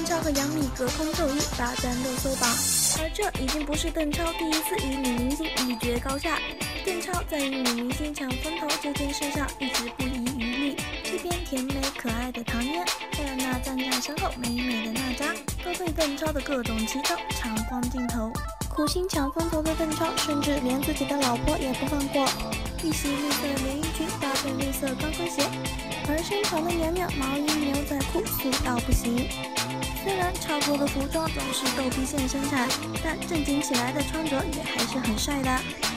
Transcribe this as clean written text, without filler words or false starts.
邓超和杨幂隔空骤遇，霸占热搜榜。而这已经不是邓超第一次与女明星一决高下。邓超在与女明星抢风头这件事上一直不遗余力，一边甜美可爱的唐嫣，还有那站在身后美美的娜扎，都被邓超的各种奇招抢光镜头。苦心抢风头的邓超，甚至连自己的老婆也不放过，一袭绿色连衣裙搭配绿色高跟鞋，而身长的娘娘毛衣牛仔裤素到不行。虽然超多的服装总是逗逼线生产，但正经起来的穿着也还是很帅的。